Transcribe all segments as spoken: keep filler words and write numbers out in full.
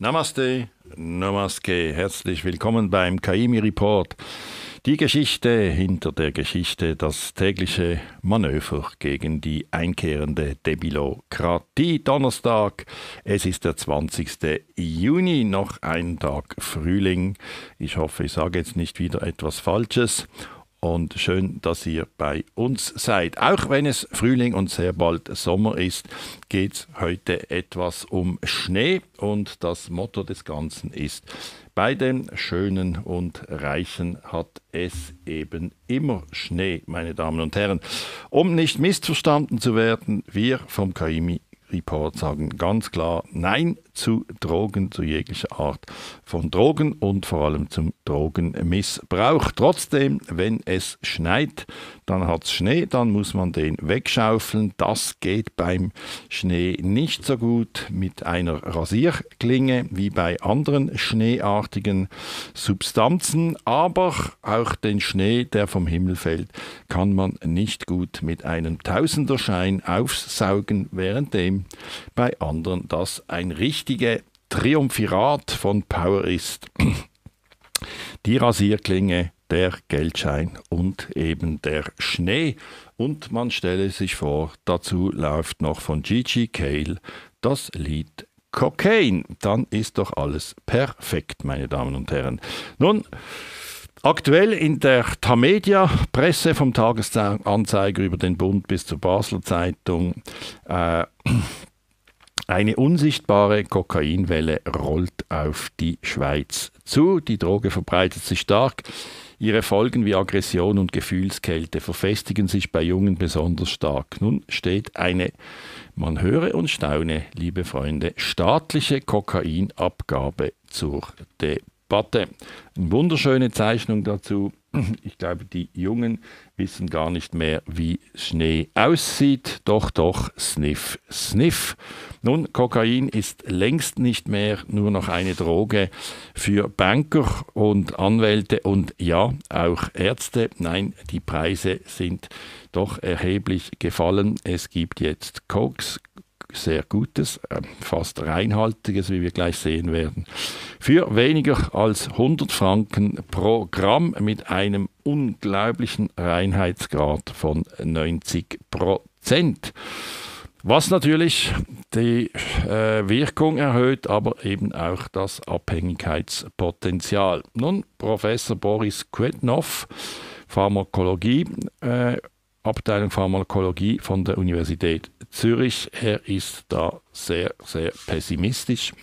Namaste, Namaste, herzlich willkommen beim Kaimi Report. Die Geschichte hinter der Geschichte, das tägliche Manöver gegen die einkehrende Debilokratie. Donnerstag, es ist der zwanzigste Juni, noch ein Tag Frühling. Ich hoffe, ich sage jetzt nicht wieder etwas Falsches. Und schön, dass ihr bei uns seid. Auch wenn es Frühling und sehr bald Sommer ist, geht es heute etwas um Schnee. Und das Motto des Ganzen ist: Bei den Schönen und Reichen hat es eben immer Schnee, meine Damen und Herren. Um nicht missverstanden zu werden, wir vom Kaimi Report sagen ganz klar Nein zu Drogen, zu jeglicher Art von Drogen und vor allem zum Drogenmissbrauch. Trotzdem, wenn es schneit, dann hat es Schnee, dann muss man den wegschaufeln. Das geht beim Schnee nicht so gut mit einer Rasierklinge wie bei anderen schneeartigen Substanzen. Aber auch den Schnee, der vom Himmel fällt, kann man nicht gut mit einem Tausenderschein aufsaugen, währenddem bei anderen das ein richtiges Triumphirat von Power ist. Die Rasierklinge, der Geldschein und eben der Schnee. Und man stelle sich vor, dazu läuft noch von Gigi Cale das Lied Cocaine. Dann ist doch alles perfekt, meine Damen und Herren. Nun, aktuell in der Tamedia-Presse vom Tagesanzeiger über den Bund bis zur Basler Zeitung äh, eine unsichtbare Kokainwelle rollt auf die Schweiz zu. Die Droge verbreitet sich stark. Ihre Folgen wie Aggression und Gefühlskälte verfestigen sich bei Jungen besonders stark. Nun steht eine, man höre und staune, liebe Freunde, staatliche Kokainabgabe zur Debatte. Eine wunderschöne Zeichnung dazu. Ich glaube, die Jungen wissen gar nicht mehr, wie Schnee aussieht. Doch, doch, sniff, sniff. Nun, Kokain ist längst nicht mehr nur noch eine Droge für Banker und Anwälte und ja, auch Ärzte. Nein, die Preise sind doch erheblich gefallen. Es gibt jetzt Koks, sehr gutes, fast reinhaltiges, wie wir gleich sehen werden, für weniger als hundert Franken pro Gramm mit einem unglaublichen Reinheitsgrad von neunzig Prozent. Was natürlich die äh, Wirkung erhöht, aber eben auch das Abhängigkeitspotenzial. Nun, Professor Boris Quetnov, Pharmakologie, äh, Abteilung Pharmakologie von der Universität Zürich. Er ist da sehr, sehr pessimistisch.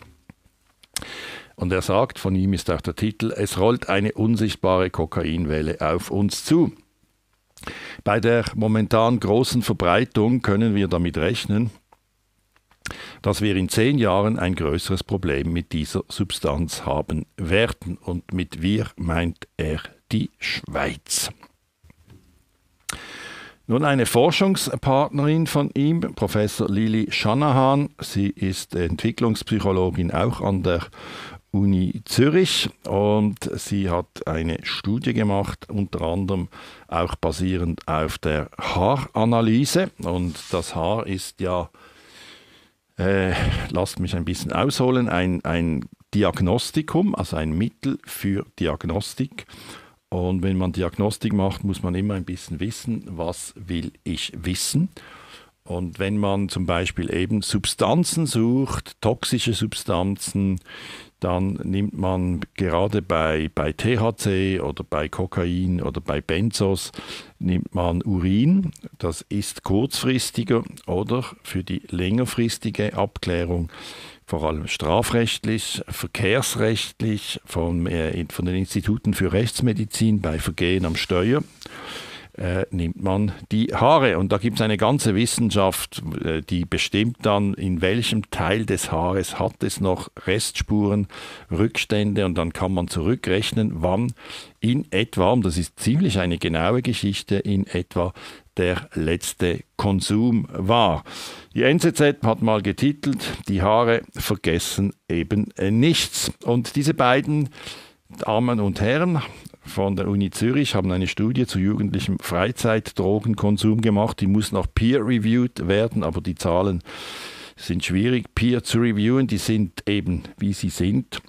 Und er sagt, von ihm ist auch der Titel: Es rollt eine unsichtbare Kokainwelle auf uns zu. Bei der momentan großen Verbreitung können wir damit rechnen, dass wir in zehn Jahren ein größeres Problem mit dieser Substanz haben werden. Und mit wir meint er die Schweiz. Nun, eine Forschungspartnerin von ihm, Professor Lili Shanahan, sie ist Entwicklungspsychologin auch an der Uni Zürich und sie hat eine Studie gemacht, unter anderem auch basierend auf der Haaranalyse. Und das Haar ist ja, äh, lasst mich ein bisschen ausholen, ein, ein Diagnostikum, also ein Mittel für Diagnostik. Und wenn man Diagnostik macht, muss man immer ein bisschen wissen, was will ich wissen. Und wenn man zum Beispiel eben Substanzen sucht, toxische Substanzen, dann nimmt man gerade bei, bei T H C oder bei Kokain oder bei Benzos, nimmt man Urin. Das ist kurzfristiger, oder für die längerfristige Abklärung, vor allem strafrechtlich, verkehrsrechtlich, von, äh, von den Instituten für Rechtsmedizin bei Vergehen am Steuer, äh, nimmt man die Haare. Und da gibt es eine ganze Wissenschaft, äh, die bestimmt dann, in welchem Teil des Haares hat es noch Restspuren, Rückstände, und dann kann man zurückrechnen, wann in etwa, und das ist ziemlich eine genaue Geschichte, in etwa der letzte Konsum war. Die N Z Z hat mal getitelt: Die Haare vergessen eben nichts. Und diese beiden Damen und Herren von der Uni Zürich haben eine Studie zu jugendlichem Freizeitdrogenkonsum gemacht. Die muss noch peer-reviewed werden, aber die Zahlen sind schwierig, Peer zu reviewen, die sind eben, wie sie sind.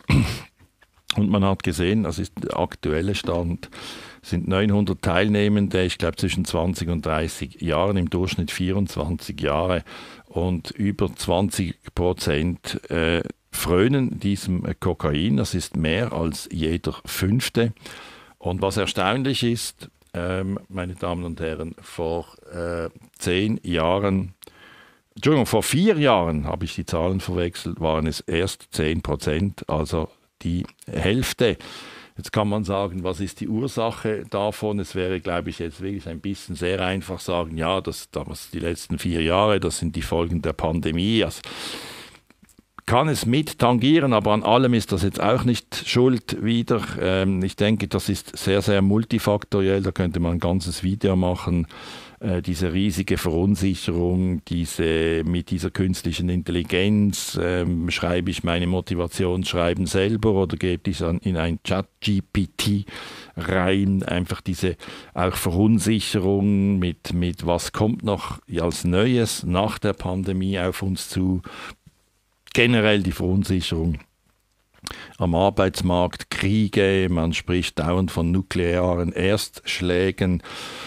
Und man hat gesehen, das ist der aktuelle Stand, sind neunhundert Teilnehmende, ich glaube zwischen zwanzig und dreißig Jahren, im Durchschnitt vierundzwanzig Jahre, und über zwanzig Prozent äh, frönen diesem Kokain. Das ist mehr als jeder Fünfte. Und was erstaunlich ist, ähm, meine Damen und Herren, vor äh, zehn Jahren, Entschuldigung, vor vier Jahren habe ich die Zahlen verwechselt, waren es erst zehn Prozent, also die Hälfte. Jetzt kann man sagen, was ist die Ursache davon? Es wäre, glaube ich, jetzt wirklich ein bisschen sehr einfach sagen, ja, das, das die letzten vier Jahre, das sind die Folgen der Pandemie. Also, kann es mit tangieren, aber an allem ist das jetzt auch nicht schuld wieder. Ähm, ich denke, das ist sehr, sehr multifaktoriell. Da könnte man ein ganzes Video machen. Äh, diese riesige Verunsicherung, diese, mit dieser künstlichen Intelligenz, ähm, schreibe ich meine Motivationsschreiben selber oder gebe ich es in ein Chat-G P T rein. Einfach diese auch Verunsicherung mit, mit was kommt noch als Neues nach der Pandemie auf uns zu. Generell die Verunsicherung am Arbeitsmarkt, Kriege, man spricht dauernd von nuklearen Erstschlägen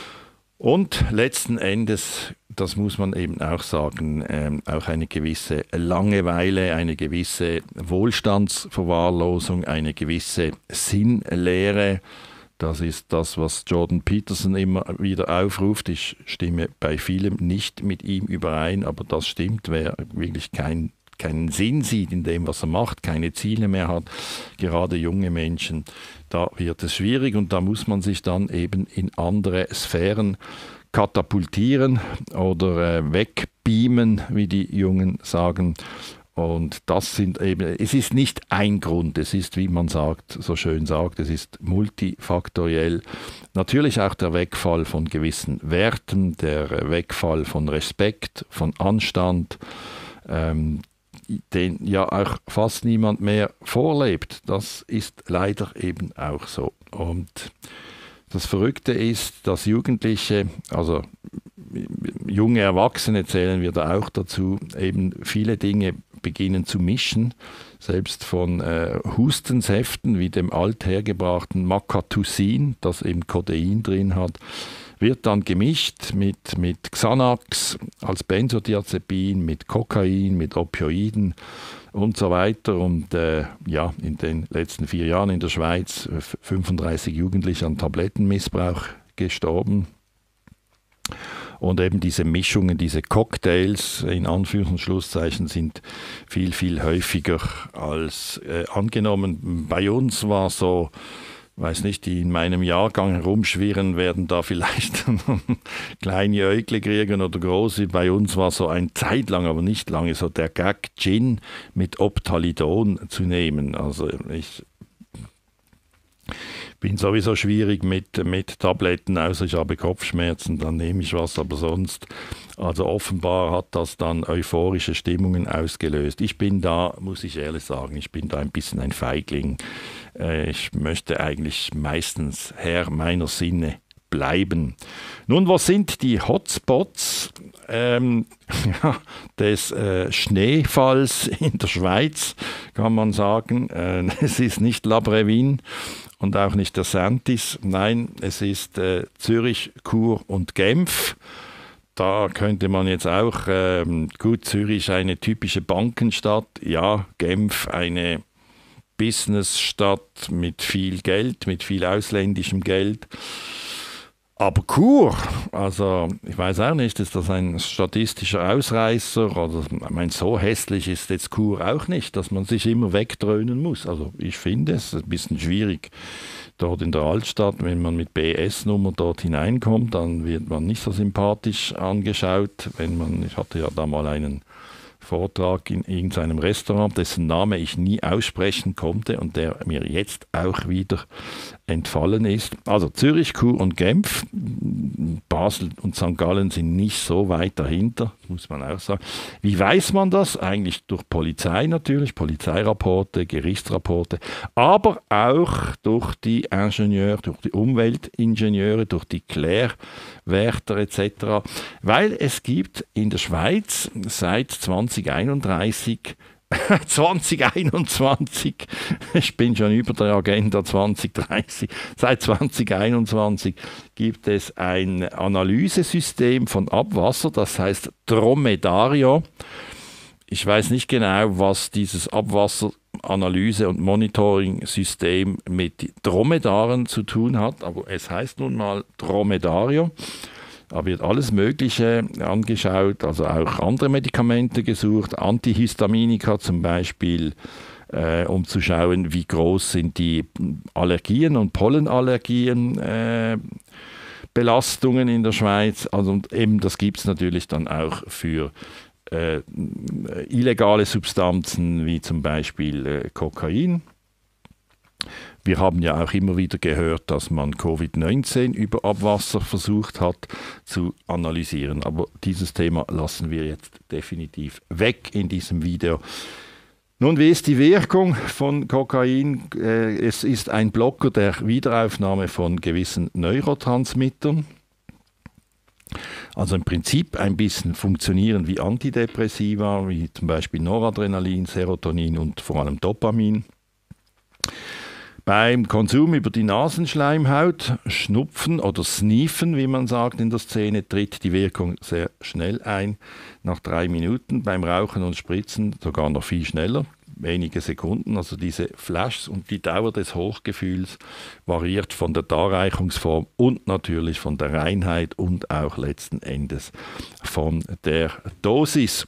und letzten Endes, das muss man eben auch sagen, ähm, auch eine gewisse Langeweile, eine gewisse Wohlstandsverwahrlosung, eine gewisse Sinnlehre. Das ist das, was Jordan Peterson immer wieder aufruft. Ich stimme bei vielem nicht mit ihm überein, aber das stimmt, wer wirklich kein keinen Sinn sieht in dem, was er macht, keine Ziele mehr hat, gerade junge Menschen, da wird es schwierig und da muss man sich dann eben in andere Sphären katapultieren oder äh, wegbeamen, wie die Jungen sagen. Und das sind eben, es ist nicht ein Grund, es ist, wie man sagt, so schön sagt, es ist multifaktoriell. Natürlich auch der Wegfall von gewissen Werten, der Wegfall von Respekt, von Anstand, ähm, den ja auch fast niemand mehr vorlebt. Das ist leider eben auch so. Und das Verrückte ist, dass Jugendliche, also junge Erwachsene zählen wir da auch dazu, eben viele Dinge beginnen zu mischen, selbst von äh, Hustensäften wie dem althergebrachten Makatusin, das eben Codein drin hat, wird dann gemischt mit, mit Xanax als Benzodiazepin, mit Kokain, mit Opioiden und so weiter. Und äh, ja, in den letzten vier Jahren in der Schweiz fünfunddreißig Jugendliche an Tablettenmissbrauch gestorben. Und eben diese Mischungen, diese Cocktails in Anführungs- und Schlusszeichen sind viel, viel häufiger als äh, angenommen. Bei uns war so, weiß nicht, die in meinem Jahrgang herumschwirren, werden da vielleicht kleine Äugle kriegen oder große. Bei uns war so ein Zeit lang, aber nicht lange, so der Gag, Gin mit Optalidon zu nehmen. Also ich bin sowieso schwierig mit, mit Tabletten, außer ich habe Kopfschmerzen, dann nehme ich was, aber sonst, also offenbar hat das dann euphorische Stimmungen ausgelöst. Ich bin da, muss ich ehrlich sagen, ich bin da ein bisschen ein Feigling. Ich möchte eigentlich meistens Herr meiner Sinne bleiben. Nun, was sind die Hotspots ähm, ja, des äh, Schneefalls in der Schweiz, kann man sagen. Äh, es ist nicht La Brevin und auch nicht der Santis. Nein, es ist äh, Zürich, Chur und Genf. Da könnte man jetzt auch, ähm, gut, Zürich eine typische Bankenstadt, ja, Genf eine Businessstadt mit viel Geld, mit viel ausländischem Geld. Aber Chur, also ich weiß auch nicht, ist das ein statistischer Ausreißer oder ich meine, so hässlich ist jetzt Chur auch nicht, dass man sich immer wegdröhnen muss. Also ich finde es ein bisschen schwierig dort in der Altstadt, wenn man mit B S-Nummer dort hineinkommt, dann wird man nicht so sympathisch angeschaut. Wenn man, ich hatte ja da mal einen Vortrag in irgendeinem Restaurant, dessen Name ich nie aussprechen konnte und der mir jetzt auch wieder entfallen ist. Also Zürich, Chur und Genf, Basel und Sankt Gallen sind nicht so weit dahinter, muss man auch sagen. Wie weiß man das? Eigentlich durch Polizei natürlich, Polizeirapporte, Gerichtsrapporte, aber auch durch die Ingenieure, durch die Umweltingenieure, durch die Klärwärter et cetera. Weil es gibt in der Schweiz seit zwanzig zwanzig einunddreißig zwanzig einundzwanzig, ich bin schon über der Agenda zwanzig dreißig, seit zwanzig einundzwanzig gibt es ein Analysesystem von Abwasser, das heißt Dromedario. Ich weiß nicht genau, was dieses Abwasseranalyse- und Monitoring-System mit Dromedaren zu tun hat, aber es heißt nun mal Dromedario. Da wird alles Mögliche angeschaut, also auch andere Medikamente gesucht, Antihistaminika zum Beispiel, äh, um zu schauen, wie groß sind die Allergien und Pollenallergien, äh, Belastungen in der Schweiz. Also und eben das gibt es natürlich dann auch für äh, illegale Substanzen wie zum Beispiel äh, Kokain. Wir haben ja auch immer wieder gehört, dass man Covid neunzehn über Abwasser versucht hat zu analysieren. Aber dieses Thema lassen wir jetzt definitiv weg in diesem Video. Nun, wie ist die Wirkung von Kokain? Es ist ein Blocker der Wiederaufnahme von gewissen Neurotransmittern. Also im Prinzip ein bisschen funktionieren wie Antidepressiva, wie zum Beispiel Noradrenalin, Serotonin und vor allem Dopamin. Beim Konsum über die Nasenschleimhaut, Schnupfen oder Sniefen, wie man sagt in der Szene, tritt die Wirkung sehr schnell ein, nach drei Minuten. Beim Rauchen und Spritzen sogar noch viel schneller, wenige Sekunden. Also diese Flashs und die Dauer des Hochgefühls variiert von der Darreichungsform und natürlich von der Reinheit und auch letzten Endes von der Dosis.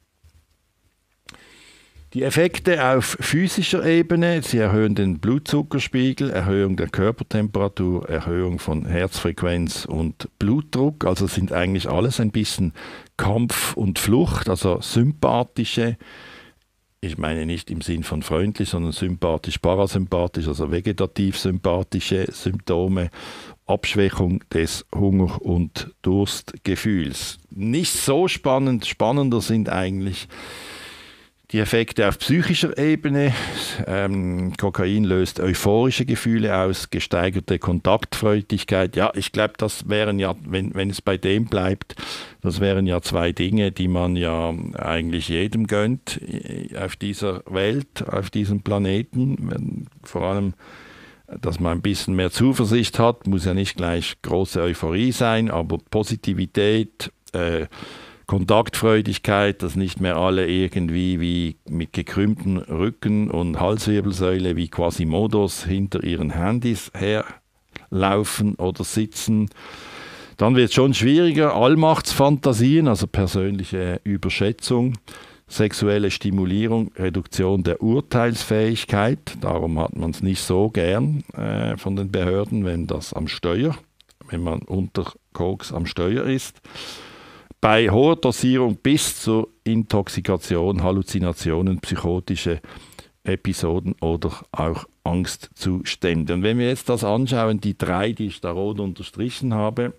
Die Effekte auf physischer Ebene, sie erhöhen den Blutzuckerspiegel, Erhöhung der Körpertemperatur, Erhöhung von Herzfrequenz und Blutdruck, also sind eigentlich alles ein bisschen Kampf und Flucht, also sympathische, ich meine nicht im Sinn von freundlich, sondern sympathisch-parasympathisch, also vegetativ-sympathische Symptome, Abschwächung des Hunger- und Durstgefühls. Nicht so spannend, spannender sind eigentlich die Effekte auf psychischer Ebene. Ähm, Kokain löst euphorische Gefühle aus, gesteigerte Kontaktfreudigkeit. Ja, ich glaube, das wären ja, wenn, wenn es bei dem bleibt, das wären ja zwei Dinge, die man ja eigentlich jedem gönnt auf dieser Welt, auf diesem Planeten. Vor allem, dass man ein bisschen mehr Zuversicht hat, muss ja nicht gleich große Euphorie sein, aber Positivität, äh, Kontaktfreudigkeit, dass nicht mehr alle irgendwie wie mit gekrümmtem Rücken und Halswirbelsäule wie Quasimodos hinter ihren Handys herlaufen oder sitzen. Dann wird es schon schwieriger, Allmachtsfantasien, also persönliche Überschätzung, sexuelle Stimulierung, Reduktion der Urteilsfähigkeit. Darum hat man es nicht so gern äh, von den Behörden, wenn das am Steuer, wenn man unter Koks am Steuer ist. Bei hoher Dosierung bis zur Intoxikation, Halluzinationen, psychotische Episoden oder auch Angstzustände. Und wenn wir jetzt das anschauen, die drei, die ich da rot unterstrichen habe,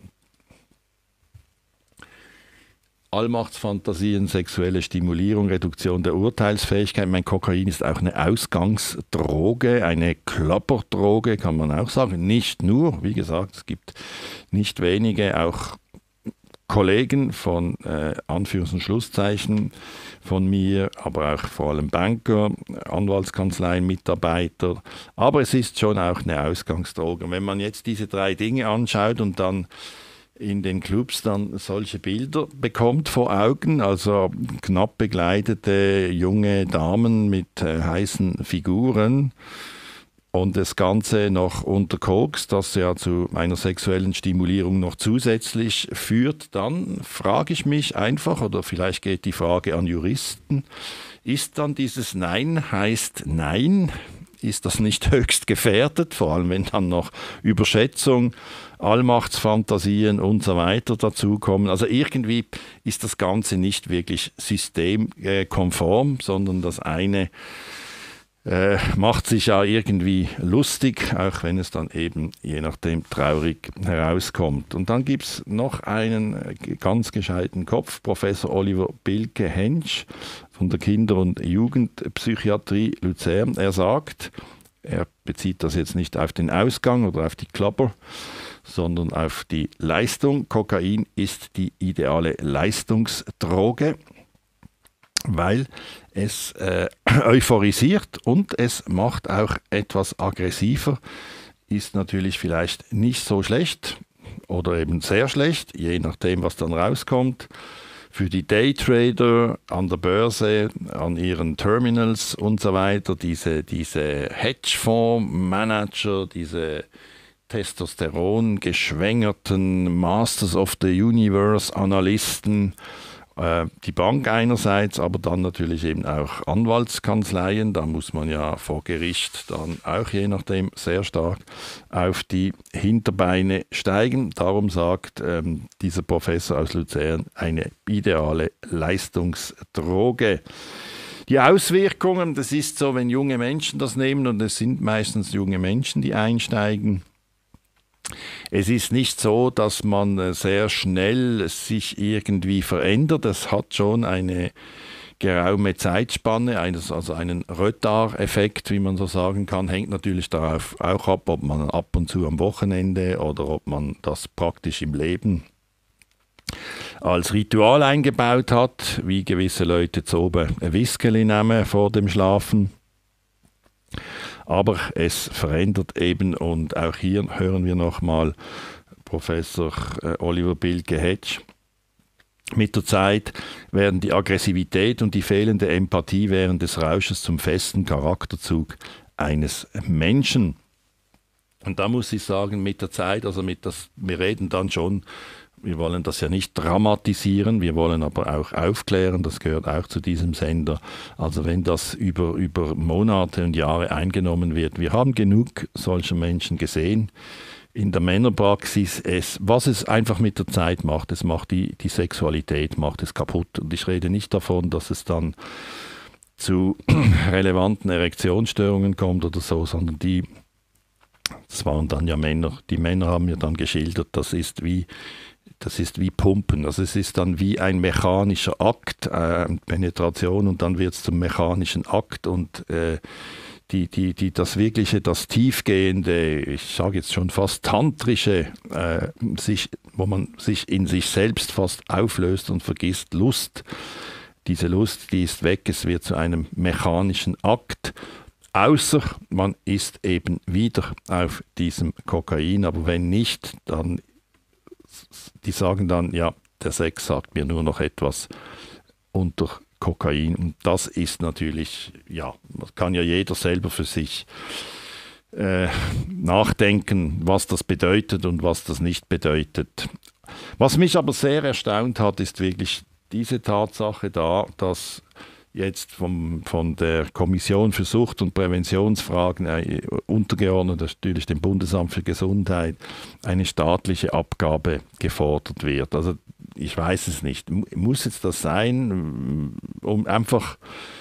Allmachtsfantasien, sexuelle Stimulierung, Reduktion der Urteilsfähigkeit. Mein Kokain ist auch eine Ausgangsdroge, eine Klapperdroge, kann man auch sagen. Nicht nur, wie gesagt, es gibt nicht wenige, auch Kollegen von äh, Anführungs- und Schlusszeichen von mir, aber auch vor allem Banker, Anwaltskanzleien, Mitarbeiter. Aber es ist schon auch eine Ausgangsdroge. Und wenn man jetzt diese drei Dinge anschaut und dann in den Clubs dann solche Bilder bekommt vor Augen, also knapp bekleidete junge Damen mit äh, heißen Figuren, und das Ganze noch unter Koks, das ja zu einer sexuellen Stimulierung noch zusätzlich führt, dann frage ich mich einfach, oder vielleicht geht die Frage an Juristen, ist dann dieses Nein heißt Nein? Ist das nicht höchst gefährdet? Vor allem, wenn dann noch Überschätzung, Allmachtsfantasien und so weiter dazukommen. Also irgendwie ist das Ganze nicht wirklich systemkonform, sondern das eine Äh, macht sich ja irgendwie lustig, auch wenn es dann eben je nachdem traurig herauskommt. Und dann gibt es noch einen ganz gescheiten Kopf, Professor Oliver Bilke-Hentsch von der Kinder- und Jugendpsychiatrie Luzern. Er sagt, er bezieht das jetzt nicht auf den Ausgang oder auf die Klapper, sondern auf die Leistung. Kokain ist die ideale Leistungsdroge. weil es äh, euphorisiert und es macht auch etwas aggressiver. Ist natürlich vielleicht nicht so schlecht oder eben sehr schlecht, je nachdem, was dann rauskommt. Für die Daytrader an der Börse, an ihren Terminals und so weiter, diese, diese Hedgefondsmanager, diese Testosteron geschwängerten Masters of the Universe Analysten, äh, die Bank einerseits, aber dann natürlich eben auch Anwaltskanzleien, da muss man ja vor Gericht dann auch je nachdem sehr stark auf die Hinterbeine steigen. Darum sagt ähm, dieser Professor aus Luzern, eine ideale Leistungsdroge. Die Auswirkungen, das ist so, wenn junge Menschen das nehmen, und es sind meistens junge Menschen, die einsteigen. Es ist nicht so, dass man sehr schnell sich irgendwie verändert. Es hat schon eine geraume Zeitspanne, also einen Retard-Effekt, wie man so sagen kann. Hängt natürlich darauf auch ab, ob man ab und zu am Wochenende oder ob man das praktisch im Leben als Ritual eingebaut hat, wie gewisse Leute zu oben ein Whiskeli nehmen vor dem Schlafen. Aber es verändert eben, und auch hier hören wir nochmal Professor Oliver Bilge-Hedge. Mit der Zeit werden die Aggressivität und die fehlende Empathie während des Rausches zum festen Charakterzug eines Menschen. Und da muss ich sagen, mit der Zeit, also mit das, wir reden dann schon, wir wollen das ja nicht dramatisieren, wir wollen aber auch aufklären, das gehört auch zu diesem Sender. Also wenn das über, über Monate und Jahre eingenommen wird, wir haben genug solcher Menschen gesehen in der Männerpraxis. Es, was es einfach mit der Zeit macht, es macht die, die Sexualität, macht es kaputt. Und ich rede nicht davon, dass es dann zu relevanten Erektionsstörungen kommt oder so, sondern die, das waren dann ja Männer, die Männer haben mir dann geschildert, das ist wie Das ist wie Pumpen, also es ist dann wie ein mechanischer Akt, äh, Penetration, und dann wird es zum mechanischen Akt, und äh, die, die, die, das wirkliche, das tiefgehende, ich sage jetzt schon fast tantrische, äh, sich, wo man sich in sich selbst fast auflöst und vergisst, Lust, diese Lust, die ist weg, es wird zu einem mechanischen Akt, außer man ist eben wieder auf diesem Kokain, aber wenn nicht, dann die sagen dann, ja, der Sex sagt mir nur noch etwas unter Kokain. Und das ist natürlich, ja, das kann ja jeder selber für sich äh, nachdenken, was das bedeutet und was das nicht bedeutet. Was mich aber sehr erstaunt hat, ist wirklich diese Tatsache da, dass jetzt vom, von der Kommission für Sucht- und Präventionsfragen, äh, untergeordnet natürlich dem Bundesamt für Gesundheit, eine staatliche Abgabe gefordert wird. Also ich weiß es nicht. Muss jetzt das sein, um einfach...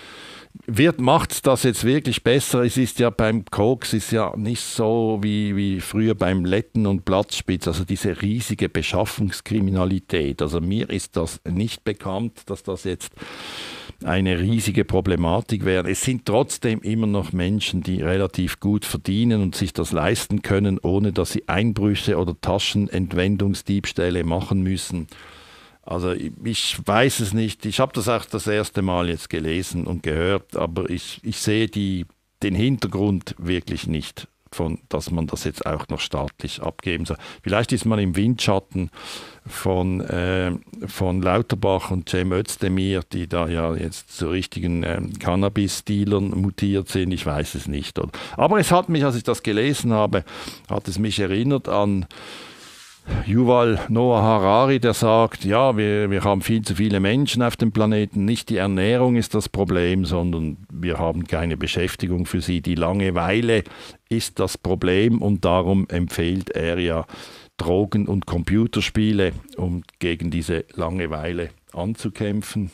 Wird, macht das jetzt wirklich besser? Es ist ja beim Koks ist ja nicht so wie, wie früher beim Letten und Platzspitz, also diese riesige Beschaffungskriminalität. Also mir ist das nicht bekannt, dass das jetzt eine riesige Problematik wäre. Es sind trotzdem immer noch Menschen, die relativ gut verdienen und sich das leisten können, ohne dass sie Einbrüche oder Taschenentwendungsdiebstähle machen müssen. Also ich weiß es nicht. Ich habe das auch das erste Mal jetzt gelesen und gehört, aber ich, ich sehe die, den Hintergrund wirklich nicht, von, dass man das jetzt auch noch staatlich abgeben soll. Vielleicht ist man im Windschatten von, äh, von Lauterbach und Cem Özdemir, die da ja jetzt zu richtigen äh, Cannabis-Dealern mutiert sind. Ich weiß es nicht. Aber es hat mich, als ich das gelesen habe, hat es mich erinnert an Yuval Noah Harari, der sagt, ja, wir, wir haben viel zu viele Menschen auf dem Planeten, nicht die Ernährung ist das Problem, sondern wir haben keine Beschäftigung für sie. Die Langeweile ist das Problem, und darum empfiehlt er ja Drogen- und Computerspiele, um gegen diese Langeweile anzukämpfen.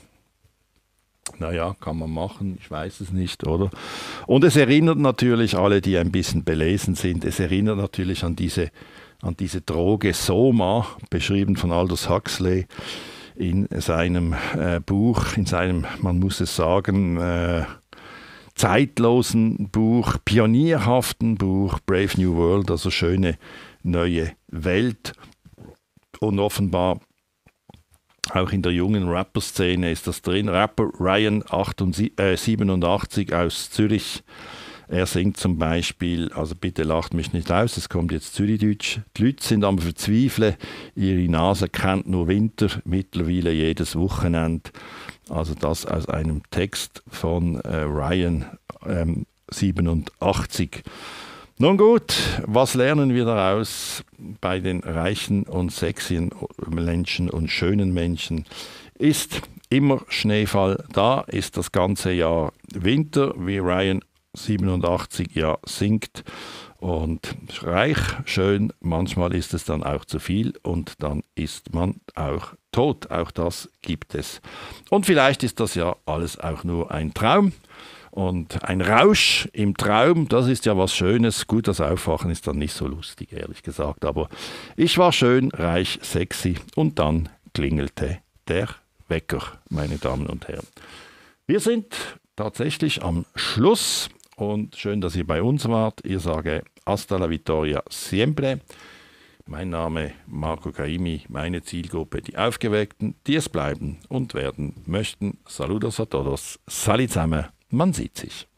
Naja, kann man machen, ich weiß es nicht, oder? Und es erinnert natürlich alle, die ein bisschen belesen sind, es erinnert natürlich an diese an diese Droge Soma, beschrieben von Aldous Huxley in seinem äh, Buch, in seinem, man muss es sagen, äh, zeitlosen Buch, pionierhaften Buch, Brave New World, also schöne neue Welt. Und offenbar Auch in der jungen Rapper-Szene ist das drin. Rapper Ryan siebenundachtzig aus Zürich. Er singt zum Beispiel, also bitte lacht mich nicht aus, es kommt jetzt Zürichdeutsch. Die Leute sind am Verzweifeln, ihre Nase kennt nur Winter, mittlerweile jedes Wochenende. Also das aus einem Text von äh, Ryan ähm, siebenundachtzig. Nun gut, was lernen wir daraus? Bei den reichen und sexyen Menschen und schönen Menschen ist immer Schneefall da, ist das ganze Jahr Winter, wie Ryan siebenundachtzig ja singt, und reich, schön, manchmal ist es dann auch zu viel und dann ist man auch tot. Auch das gibt es. Und vielleicht ist das ja alles auch nur ein Traum. Und ein Rausch im Traum, das ist ja was Schönes. Gut, das Aufwachen ist dann nicht so lustig, ehrlich gesagt. Aber ich war schön, reich, sexy und dann klingelte der Wecker, meine Damen und Herren. Wir sind tatsächlich am Schluss und schön, dass ihr bei uns wart. Ich sage hasta la vittoria siempre. Mein Name Marco Caimi, meine Zielgruppe, die Aufgeweckten, die es bleiben und werden möchten. Saludos a todos, Sali zusammen, man sieht sich.